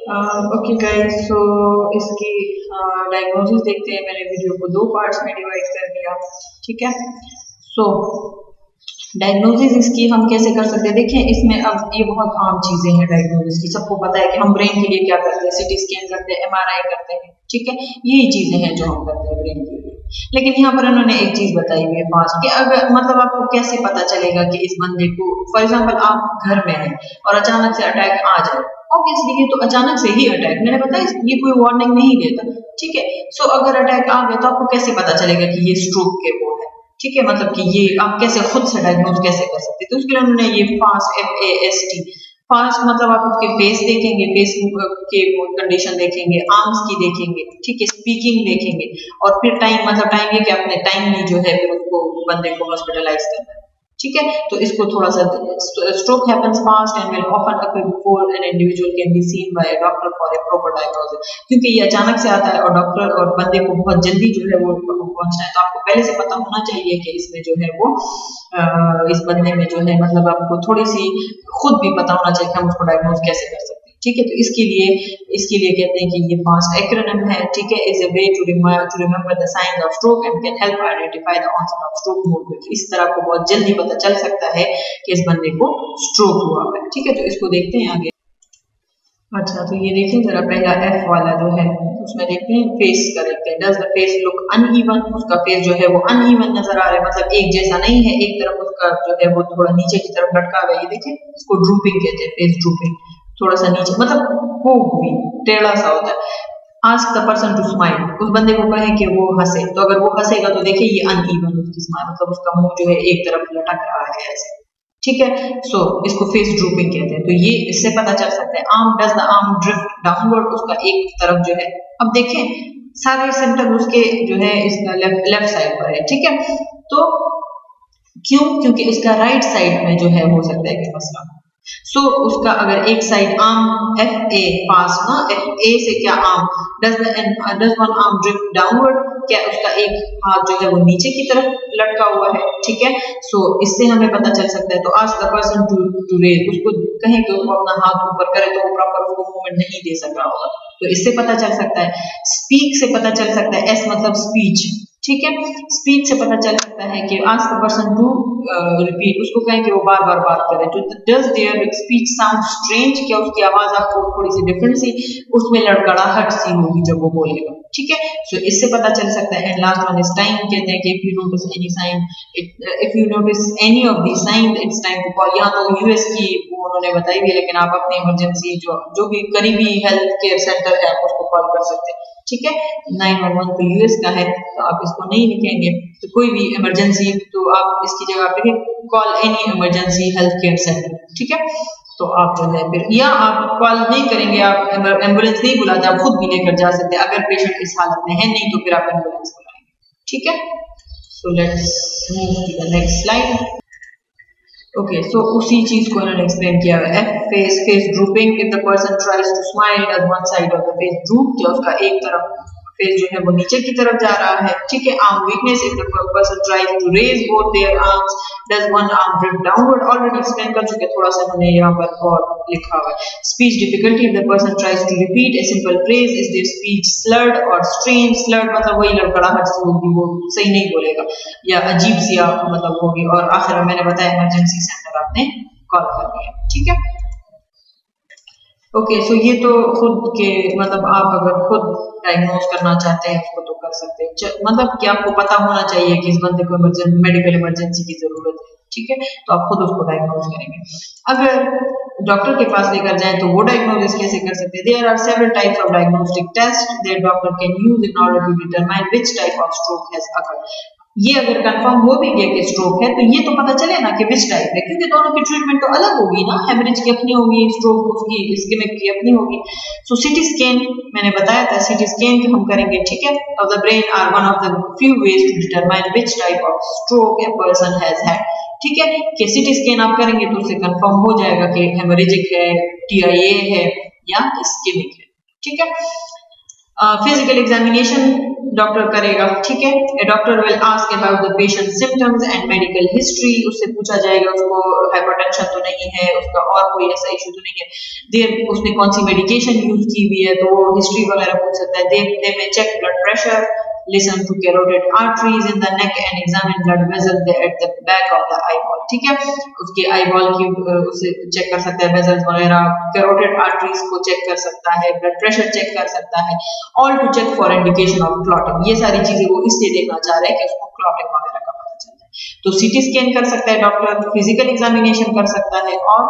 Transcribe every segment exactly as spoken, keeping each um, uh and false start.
Okay guys, सो इसकी diagnosis देखते हैं। मैंने वीडियो को दो पार्ट्स में डिवाइड कर दिया, ठीक है। सो डायग्नोसिस इसकी हम कैसे कर सकते हैं, देखें इसमें अब ये बहुत आम चीजें हैं डायग्नोसिस की। सबको पता है कि हम ब्रेन के लिए क्या करते हैं, सीटी स्कैन करते हैं, एमआरआई करते हैं, ठीक है। यही चीजें हैं जो हम करते हैं ब्रेन के लिए। लेकिन यहाँ पर उन्होंने एक चीज बताई हुई है फास्ट कि अगर मतलब आपको कैसे पता चलेगा कि इस बंदे को, फॉर एग्जाम्पल आप घर में हैं और अचानक से अटैक आ जाए, ऑब्वियसली ये तो अचानक से ही अटैक, मैंने बताया ये कोई वार्निंग नहीं देता, ठीक है। सो अगर अटैक आ गया तो आपको कैसे पता चलेगा कि ये स्ट्रोक के वो है, ठीक है। मतलब कि ये आप कैसे खुद से डायग्नोज कैसे कर सकते हैं, तो उसके लिए उन्होंने ये FAST F A S T FAST मतलब आप उसके फेस देखेंगे, फेस के कंडीशन देखेंगे, आर्म्स की देखेंगे, ठीक है, स्पीकिंग देखेंगे, और फिर टाइम मतलब टाइम ये कि आपने टाइमली जो है फिर उसको बंदे को हॉस्पिटलाइज करना है, ठीक है। तो इसको थोड़ा सा stroke happens fast and will often occur before an individual can be seen by a doctor for a proper diagnosis, क्योंकि ये अचानक से आता है और डॉक्टर और बंदे को बहुत जल्दी जो है वो पहुंचना है, तो आपको पहले से पता होना चाहिए कि इसमें जो है वो आ, इस बंदे में जो है मतलब आपको थोड़ी सी खुद भी पता होना चाहिए कि हम उसको डायग्नोज कैसे कर सकते हैं, ठीक है। तो इसके लिए इसके लिए कहते हैं कि ये फास्ट एक्रोनिम है, ठीक है, is a way to to remember the signs of stroke and can help identify the onset of stroke more quickly. इस तरह आपको बहुत जल्दी पता चल सकता है कि इस बंदे को स्ट्रोक हुआ है, ठीक है। तो इसको देखते हैं आगे। अच्छा, तो ये देखें जरा, पहला एफ वाला जो है उसमें देखते हैं फेस का, देखते हैं does the face look uneven. उसका फेस जो है वो अनइवन नजर आ रहा है, मतलब एक जैसा नहीं है, एक तरफ उसका जो है वो थोड़ा नीचे की तरफ लटका हुआ है, ये देखें, इसको ड्रूपिंग कहते हैं, फेस ड्रूपिंग, थोड़ा सा नीचे मतलब वो भी टेढ़ा सा होता है। Ask the person to smile, उस बंदे को कहें कि वो हंसे, तो अगर वो हंसेगा तो देखिए ये अनइवन उसकी स्माइल, मतलब उसका मुंह जो है एक तरफ लटक रहा है ऐसे, ठीक है। सो so, इसको फेस ड्रूपिंग कहते हैं। तो ये इससे पता चल सकता है। Arm does the arm drift downward, उसका एक तरफ जो है, अब देखें सारे सिम्टम उसके जो है इसका लेफ्ट लेफ्ट साइड पर है, ठीक है। तो क्यों? क्योंकि उसका राइट साइड में जो है हो सकता है कि मसला। सो so, उसका अगर एक साइड आर्म एफ ए पास ना, एफ ए से क्या arm does does one arm drift downward, क्या उसका एक हाथ जो है वो नीचे की तरफ लटका हुआ है, ठीक है। सो so, इससे हमें पता चल सकता है। तो ask the person to to raise, उसको कहें कि वो अपना हाथ ऊपर करे, तो वो प्रॉपर उसको मूवमेंट नहीं दे सक रहा होगा, तो इससे पता चल सकता है। स्पीक से पता चल सकता है, एस मतलब स्पीच, ठीक है। स्पीच से पता चल सकता है कि ask the person to repeat, उसको कहें कि वो बार बार बात करे। तो does their speech sound strange, क्या उसकी आवाज आपको थोड़ी सी डिफरेंट सी, उसमें लड़खड़ाहट सी होगी जब वो बोलेगा, ठीक है। सो so, इससे पता चल सकता है। And last one is time, कहते हैं कि if you notice any sign, if you notice any of the sign it's time to call. यहाँ तो यूएस की वो उन्होंने बताई हुई है, लेकिन आप अपनी इमरजेंसी जो जो भी करीबी हेल्थ केयर सेंटर है आप उसको कॉल कर सकते हैं, ठीक है। नाइन वन वन तो यूएस का है, तो आप इसको नहीं लिखेंगे, तो कोई भी इमरजेंसी तो आप इसकी जगह पे call any emergency health care centre, ठीक है। तो आप जो है फिर, या आप कॉल नहीं करेंगे, आप एम्बुलेंस नहीं बुलाते, आप खुद भी लेकर जा सकते हैं अगर पेशेंट इस हालत में है, नहीं तो फिर आप एम्बुलेंस बुलाएंगे, ठीक है। So let's move to the next slide. Okay, so उसी चीज को इन्होंने एक्सप्लेन किया है। F face face drooping, if the person tries to smile does one side of the face droop, क्या उसका एक तरफ फेस जो है वो नीचे की तरफ जा रहा है, ठीक है। Arm weakness, if the person tries to raise both their arms does one arm drift downward, already explain कर चुके, थोड़ा सा मैंने यहाँ पर और लिखा हुआ है। Speech difficulty, if the person tries to repeat a simple phrase is their speech slurred और स्ट्रेंज, स्लर्ड मतलब वही लड़खड़ाहट सी होगी, वो सही नहीं बोलेगा या अजीब सी मतलब होगी, और आखिर में मैंने बताया इमरजेंसी सेंटर आपने कॉल कर दिया, ठीक है। ओके, सो ये तो खुद के मतलब आप अगर खुद डायग्नोज करना चाहते हैं उसको तो कर सकते हैं, मतलब कि आपको पता होना चाहिए कि इस बंदे को इमरजेंसी मेडिकल इमरजेंसी की जरूरत है, ठीक है। तो आप खुद उसको डायग्नोज करेंगे। अगर डॉक्टर के पास लेकर जाएं तो वो डायग्नोसिस कैसे कर सकते हैं? There are several types of diagnostic test that doctor can use in order to determine which type of stroke has occurred. ये अगर कंफर्म हो भी गया कि स्ट्रोक है, तो ये तो पता चले ना कि विच टाइप है, क्योंकि दोनों की ट्रीटमेंट तो अलग होगी ना, हेमरेज की अपनी होगी, स्ट्रोक उसकी इस्केमिक की अपनी होगी। सो सिटी स्कैन मैंने बताया था, सिटी स्कैन हम करेंगे, ठीक है। Of the brain are one of the few ways to determine which type of stroke a person has had, ठीक है। कि सिटी स्कैन आप करेंगे तो उससे कंफर्म हो जाएगा कि हेमरेजिक है, टीआईए है या इस्केमिक है, ठीक है। फिजिकल एग्जामिनेशन डॉक्टर करेगा, ठीक है। A doctor will ask about the patient symptoms and medical history, उससे पूछा जाएगा उसको हाइपरटेंशन तो नहीं है, उसका और कोई ऐसा इशू तो नहीं है, देर उसने कौन सी मेडिकेशन यूज की हुई है, तो वो हिस्ट्री वगैरह पूछ सकता है। They they may check blood pressure, listen to carotid arteries in the neck and examine blood vessels at the back of the eyeball, ठीक है। उसके eyeball की उसे चेक कर सकता है, वेजल्स वगैरह, carotid arteries को चेक कर सकता है, ब्लड प्रेशर चेक कर सकता है, all to check for indication of clotting। ये सारी चीजें वो इसलिए देखना चाह रहा है कि उसको क्लॉटिंग वगैरह का पता चल जाए। तो सीटी स्कैन कर सकता है डॉक्टर, फिजिकल एग्जामिनेशन कर सकता है, और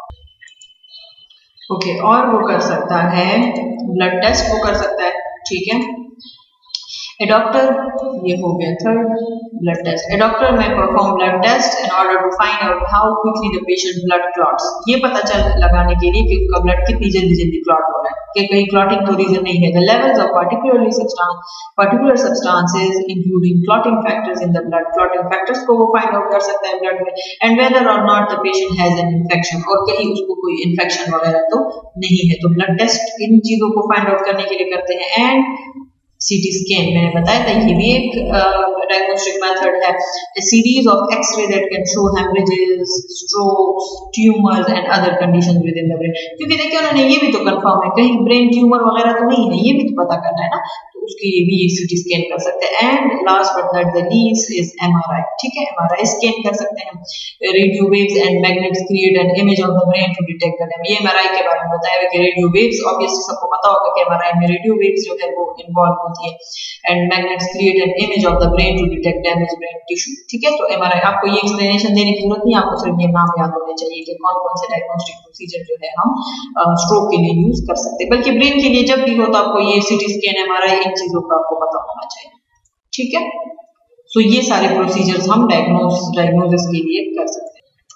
ओके okay, और वो कर सकता है ब्लड टेस्ट वो कर सकता है, ठीक है। A doctor, ये हो गया third, blood test. A doctor may perform blood test in order to find out how quickly the patient blood clots। ये पता चल लगाने के लिए कि उसका ब्लड कितनी जल्दी जल्दी क्लॉट हो रहा है, कि कहीं क्लॉटिंग तो रीजन नहीं है। The levels of particularly substance, particular substances including clotting factors in the blood, clotting factors को वो find out कर सकता है ब्लड में, and whether or not the patient has an infection, और कहीं उसको कोई इन्फेक्शन वगैरह तो नहीं है। तो ब्लड टेस्ट इन चीजों को फाइंड आउट करने के लिए करते हैं। एंड सीटी स्कैन मैंने बताया था, ये भी एक डायग्नोस्टिक मेथड है। A series of X-ray that can show hemorrhages, strokes, tumors and other conditions within the brain। क्योंकि देखिए उन्होंने ये भी तो कंफर्म है कहीं ब्रेन ट्यूमर वगैरह तो नहीं है, ये भी तो पता करना है ना, तो उसके लिए भी सीटी स्कैन कर सकते हैं। And last but not the least is MRI, ठीक है। एमआरआई स्कैन कर सकते हैं। Radio waves and magnets create an image of the brain to detect the damage. ये एमआरआई के बारे में बताया है कि रेडियो वेव्स, ऑब्वियसली सबको पता होगा कि एमआरआई में रेडियो वेव्स जो है वो इन्वॉल्व होती है, and magnets create an image of the brain to detect damage brain tissue, ठीक है। तो एमआरआई, आपको ये एक्सप्लेनेशन देने की जरूरत नहीं, आपको सिर्फ ये नाम याद होने चाहिए कि कौन कौन से डायग्नोस्टिक प्रोसीजर जो है हम स्ट्रोक के लिए यूज कर सकते हैं। बल्कि ब्रेन के लिए जब भी हो तो आपको ये सीटी स्कैन, एमआरआई, इन चीजों का आपको पता होना चाहिए, ठीक है। सो so, ये सारे प्रोसीजर्स हम डायग्नोस डायग्नोसिस के लिए कर सकते हैं।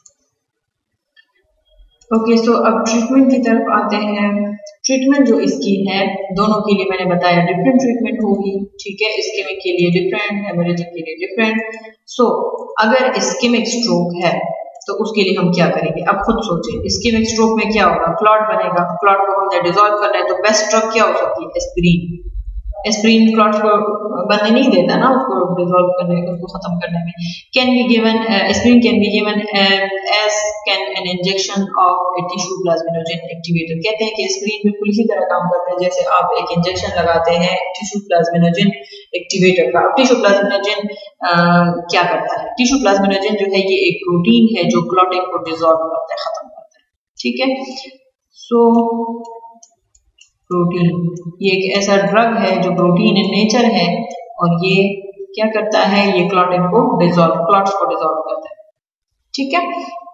ओके okay, सो so अब ट्रीटमेंट की तरफ आते हैं। ट्रीटमेंट जो इसकी है, दोनों के लिए मैंने बताया डिफरेंट ट्रीटमेंट होगी, ठीक है। इस्केमिक के लिए डिफरेंट, हेमोरेजिक के लिए डिफरेंट। सो so, अगर इस्केमिक स्ट्रोक है तो उसके लिए हम क्या करेंगे, अब खुद सोचें। इस्केमिक स्ट्रोक में क्या होगा, क्लॉट बनेगा, क्लॉट को हमने डिसॉल्व करना है, तो बेस्ट ड्रग क्या हो सकती है, एस्पिरिन। एस्पिरिन क्लॉट को बनने नहीं देता ना, उसको डिसॉल्व करने में, उसको खत्म करने में। Can be given, aspirin can be given as can an injection of a tissue plasminogen activator. कहते हैं कि एस्पिरिन बिल्कुल इसी तरह काम करता है जैसे आप एक इंजेक्शन लगाते हैं टिश्यू प्लाज्मिनोजेन एक्टिवेटर का। अब टिश्यू प्लाज्मिनोजेन क्या करता है, टिश्यू प्लाज्मिनोजेन जो है ये एक प्रोटीन है जो क्लॉटिंग को डिसॉल्व करता है, खत्म करता है, ठीक है। सो so, प्रोटीन ये एक ऐसा ड्रग है जो प्रोटीन इन नेचर है, और ये क्या करता है, ये क्लॉटिंग को डिसॉल्व, क्लॉट्स को डिसॉल्व करता है, ठीक है।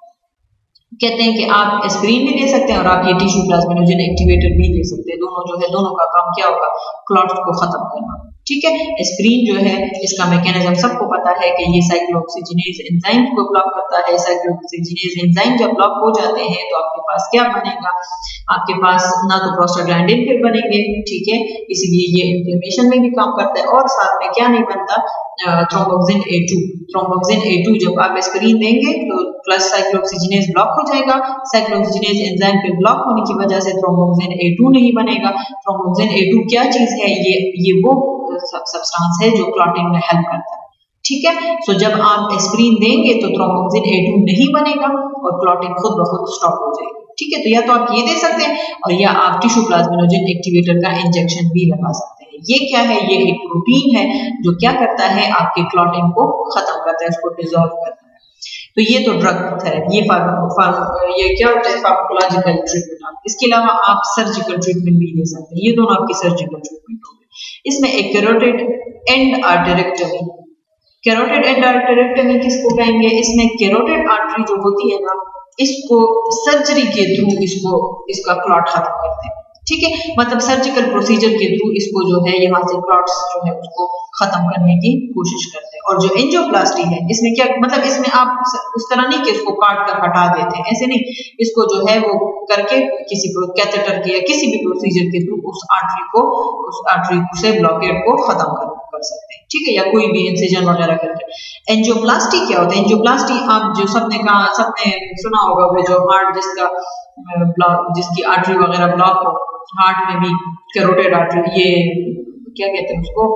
कहते हैं कि आप एस्पिरिन भी दे सकते हैं और आप ये टिश्यू प्लाज्मिनोजेन एक्टिवेटर भी दे सकते हैं। दोनों जो है, दोनों का काम क्या होगा, क्लॉट्स को खत्म करना, ठीक है। एस्पिरिन जो है इसका मैकेनिज्म सबको पता है कि ये साइक्लोऑक्सीजिनेज एंजाइम को ब्लॉक करता है। साइक्लोऑक्सीजिनेज एंजाइम जब ब्लॉक हो जाते हैं तो आपके पास क्या बनेगा, आपके पास ना तो प्रोस्टाग्लैंडिन फिर बनेंगे, ठीक है, इसलिए ये इन्फ्लेमेशन में भी काम करता है। और साथ में क्या नहीं बनता, thromboxane A two. Thromboxane A two जब आप एस्पिरिन देंगे तो प्लस साइक्लोऑक्सीजिनेज ब्लॉक हो जाएगा। साइक्लोऑक्सीजिनेज एंजाइम पे ब्लॉक होने की वजह से थ्रोम्बोक्सिन ए टू नहीं बनेगा। थ्रोम्बोक्सिन ए टू क्या चीज है, ये ये वो सब्सटेंस है जो क्लॉटिंग में हेल्प करता है, ठीक है। सो so, जब आप एस्पिरिन देंगे तो थ्रोम्बोक्सिन ए टू नहीं बनेगा और क्लॉटिंग खुद ब खुद स्टॉप हो जाएगी, ठीक है। तो या तो आप ये दे सकते हैं और या आप टिश्यू प्लाज्मिनोजेन एक्टिवेटर का इंजेक्शन भी लगा सकते हैं। ये क्या है, ये एक प्रोटीन है जो क्या करता है, आपके क्लॉटिंग को खत्म करता है, उसको डिसॉल्व करता है। तो ये तो ड्रग थेरेपी, ये फार्म फार्म ये क्या होता है, फार्माकोलॉजिकल ट्रीटमेंट। इसके अलावा आप सर्जिकल ट्रीटमेंट भी ले सकते हैं, ये दोनों आपकी सर्जिकल ट्रीटमेंट होंगे। इसमें एक carotid endarterectomy. Carotid endarterectomy किसको कहेंगे, इसमें कैरोटिड आर्टरी जो होती है ना, इसको सर्जरी के थ्रू इसको इसका क्लॉट खत्म करते हैं, ठीक है। मतलब सर्जिकल प्रोसीजर के थ्रू इसको जो है यहाँ से क्लॉट्स जो है उसको खत्म करने की कोशिश करते हैं। और जो एंजियोप्लास्टी है इसमें क्या मतलब, इसमें आप उस तरह नहीं कि इसको काट कर हटा देते हैं, ऐसे नहीं, इसको जो है वो करके किसी कैथेटर के या किसी भी प्रोसीजर के थ्रू उस आर्टरी को उस आर्टरी से ब्लॉकेट को खत्म कर सकते हैं, ठीक है, या कोई भी इंसिजन वगैरह करके। एंजियोप्लास्टी क्या होता है? एंजियोप्लास्टी आप जो सबने कहा, सबने सुना होगा, वो जो हार्ट जिसका ब्लॉक, जिसकी आर्टरी वगैरह ब्लॉक हो, हार्ट में भी कैरोटिड आर्टरी, ये क्या कहते हैं उसको,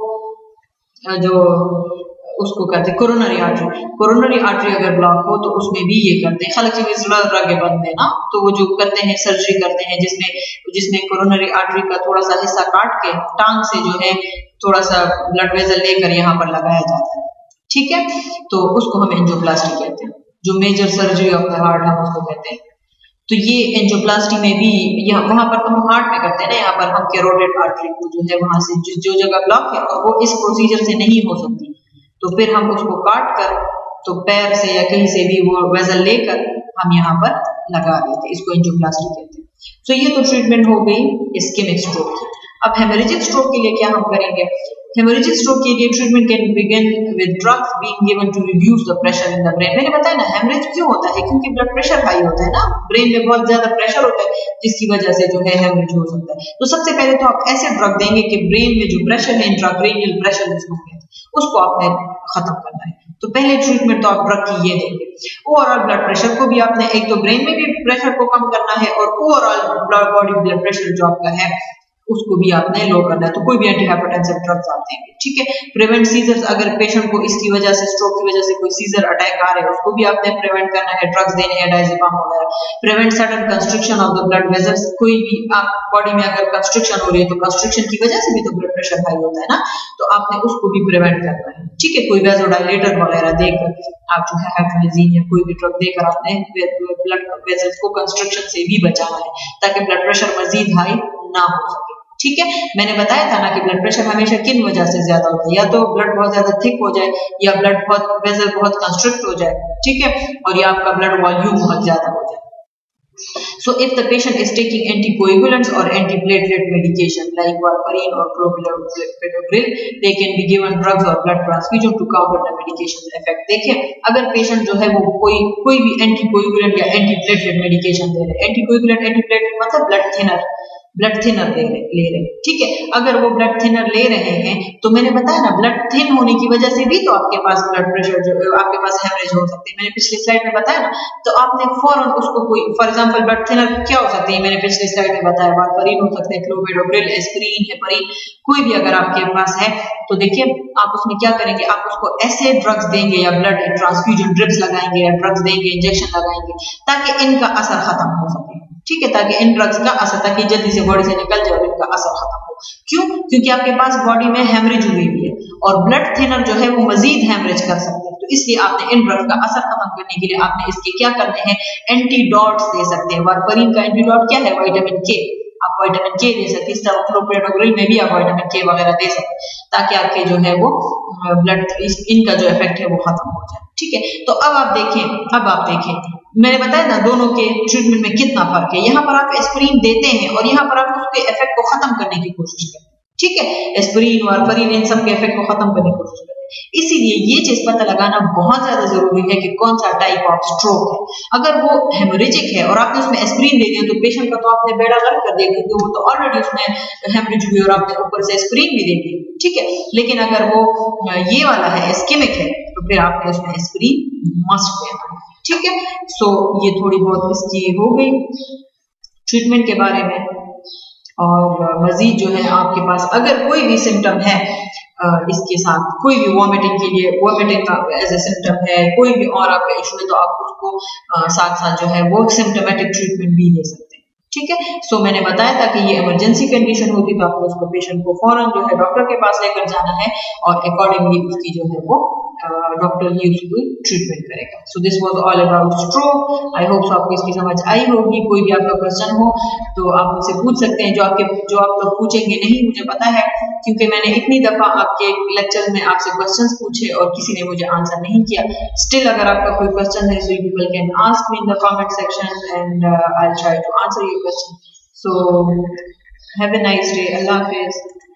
जो उसको कहते हैं कोरोनरी आर्टरी, कोरोनरी आर्टरी अगर ब्लॉक हो तो उसमें भी ये करते हैं, खलक रगे बनते हैं ना, तो वो जो करते हैं सर्जरी करते हैं, जिसमें जिसमें कोरोनरी आर्टरी का थोड़ा सा हिस्सा काट के टांग से जो है थोड़ा सा ब्लड वेजल लेकर यहाँ पर लगाया जाता है, ठीक है, तो उसको हम एंजियोप्लास्टी कहते हैं, जो major surgery of the heart हम उसको कहते हैं। तो ये एंजियोप्लास्टी में भी यहाँ वहां पर तो हम हार्ट में करते हैं ना, यहाँ पर हम कैरोटिड आर्टरी को जो है वहां से जो, जो जगह ब्लॉक है और वो इस प्रोसीजर से नहीं हो सकती, तो फिर हम उसको काट कर तो पैर से या कहीं से भी वो वेजल लेकर हम यहाँ पर लगा देते हैं, इसको एंजियोप्लास्टी कहते हैं। तो ये तो ट्रीटमेंट हो गई इस्केमिक स्ट्रोक की। अब हेमोरेजिक स्ट्रोक के लिए क्या हम करेंगे? हेमोरेजिक स्ट्रोक के लिए treatment can begin with drugs being given to reduce the pressure in the brain. मैंने बताया ना हेमोरेज क्यों होता है, क्योंकि ब्लड प्रेशर हाई होता है ना, ब्रेन में बहुत ज्यादा प्रेशर होता है, जिसकी वजह से जो है हेमोरेज हो सकता है। तो सबसे पहले तो आप ऐसे ड्रग देंगे कि ब्रेन में जो प्रेशर है, इंट्राक्रेनियल प्रेशर जिसको कहते हैं, उसको आपने खत्म करना है। तो पहले ट्रीटमेंट तो आप ड्रग की ये देंगे। ओवरऑल ब्लड प्रेशर को भी आपने, एक तो ब्रेन में भी प्रेशर को कम करना है और overall blood body blood pressure जो आपका है उसको भी आपने लो करना है, तो कोई भी एंटी हाइपरटेंसिव ड्रग्स आप देंगे, ठीक है। प्रिवेंट सीजर्स, अगर पेशेंट को इसकी वजह से, स्ट्रोक की वजह से कोई सीजर अटैक आ रहे हैं, उसको भी आपने प्रिवेंट करना है, ड्रग्स देने हैं, डायजेपाम वगैरह। Prevent sudden construction of the blood vessels, कोई भी आप बॉडी में अगर कंस्ट्रक्शन हो रही है तो कंस्ट्रक्शन की वजह से भी तो ब्लड प्रेशर हाई होता है ना, तो आपने उसको भी प्रिवेंट करना है, ठीक है। कोई वेजोडाइलेटर वगैरह देकर आप जो है हाइड्रोलिजीन या कोई भी ड्रग देकर आपने ब्लड वेजल्स को कंस्ट्रक्शन से भी बचाना है, ताकि ब्लड प्रेशर मजीद हाई ना हो सके, ठीक है। मैंने बताया था ना कि ब्लड प्रेशर हमेशा किन वजह से ज्यादा होता है, या तो ब्लड बहुत ज्यादा थिक हो जाए, या ब्लड बहुत वेजल बहुत कंस्ट्रिक्ट हो जाए, ठीक है, और या आपका ब्लड वॉल्यूम बहुत ज्यादा हो जाए। So if the patient is taking anticoagulants or antiplatelet medication like warfarin or clopidogrel, they can be given drugs or blood transfusion to counter the medication's effect. देखें, अगर पेशेंट जो है वो कोई कोई भी एंटीकोएगुलेंट या एंटीप्लेटलेट मेडिकेशन दे रहे हैं, एंटीकोएगुलेंट एंटीप्लेटलेट मतलब ब्लड थिनर, ब्लड थिनर ले रहे ले रहे ठीक है। अगर वो ब्लड थिनर ले रहे हैं तो मैंने बताया ना, ब्लड थिन होने की वजह से भी तो आपके पास ब्लड प्रेशर जो आपके पास हेमरेज हो सकती है, मैंने पिछली स्लाइड में बताया ना। तो आपने फौरन उसको कोई, फॉर एग्जांपल ब्लड थिनर क्या हो सकती है, मैंने पिछली स्लाइड में बताया, वारफरीन हो सकते हैं, क्लोपिडोग्रेल, एस्पिरिन, हेपरिन, कोई भी अगर आपके पास है तो देखिए आप उसमें क्या करेंगे, आप उसको ऐसे ड्रग्स देंगे या ब्लड ट्रांसफ्यूजन ड्रिप्स लगाएंगे या ड्रग्स देंगे, इंजेक्शन लगाएंगे, ताकि इनका असर खत्म हो सके, ठीक है, ताकि इन ड्रग्स का असर, ताकि जल्दी से बॉडी से निकल जाए और इनका असर खत्म हो। क्यों? क्योंकि आपके पास बॉडी में हेमरेज हुई हुई है और ब्लड थिनर जो है वो मजीद हेमरेज कर सकते हैं, तो इसलिए आपने इन ड्रग्स का असर खत्म करने के लिए आपने इसके क्या करने हैं, एंटीडॉट्स दे सकते हैं। वारफरीन का एंटीडॉट क्या है, विटामिन के, आप विटामिन के दे सकते हैं। इस तरह क्लोपिडोग्रेल में भी आप विटामिन के वगैरह दे सकते हैं, ताकि आपके जो है वो ब्लड इनका जो इफेक्ट है वो खत्म हो जाए, ठीक है। तो अब आप देखें, अब आप देखें मैंने बताया ना दोनों के ट्रीटमेंट में कितना फर्क है। यहाँ पर आप एस्पिरिन देते हैं और यहाँ पर आप उसके इफेक्ट को खत्म करने की कोशिश करते हैं, ठीक है। एस्पिरिन, वारफरीन, इन सब के इफेक्ट को खत्म करने की कोशिश करते हैं। इसीलिए ये चीज पता लगाना बहुत ज्यादा जरूरी है कि कौन सा टाइप ऑफ स्ट्रोक है। अगर वो हेमोरेजिक है और आपने उसमें एस्पिरिन दे दिया तो पेशेंट का तो आपने बेड़ा गर्क कर दिया, क्योंकि वो तो ऑलरेडी उसमें हेमरेज हुई और आपने ऊपर से एस्पिरिन भी दे दिया, ठीक है। लेकिन अगर वो ये वाला है, इस्केमिक है, तो फिर आपने उसमें एस्पिरिन मस्ट देना, ठीक है। सो so, ये थोड़ी बहुत इसकी हो गई ट्रीटमेंट के बारे में। और मजीद जो है आपके पास अगर कोई भी सिम्टम है इसके साथ, कोई भी वॉमिटिंग के लिए, वॉमिटिंग का एज ए सिम्टम है, कोई भी और आपका इशू है, तो आप उसको साथ साथ जो है वो सिम्टोमेटिक ट्रीटमेंट भी ले सकते हैं, ठीक है। सो so, मैंने बताया था कि ये इमरजेंसी कंडीशन होती तो आपको उसको पेशेंट को फौरन जो है डॉक्टर के पास लेकर जाना है और अकॉर्डिंगली उसकी जो है वो डॉक्टर ही उसको ट्रीटमेंट करेगा। So this was all about stroke. I hope so आपको इसकी समझ आई होगी। कोई भी आपका क्वेश्चन हो तो आप मुझसे पूछ सकते हैं, जो आपके जो आप लोग पूछेंगे नहीं मुझे पता है, क्योंकि मैंने इतनी दफा आपके लेक्चर में आपसे क्वेश्चंस पूछे और किसी ने मुझे आंसर नहीं किया। स्टिल अगर आपका कोई क्वेश्चन है, so you people can ask me in the comment section and I will try to answer your question. So have a nice day. अल्लाह हाफिज।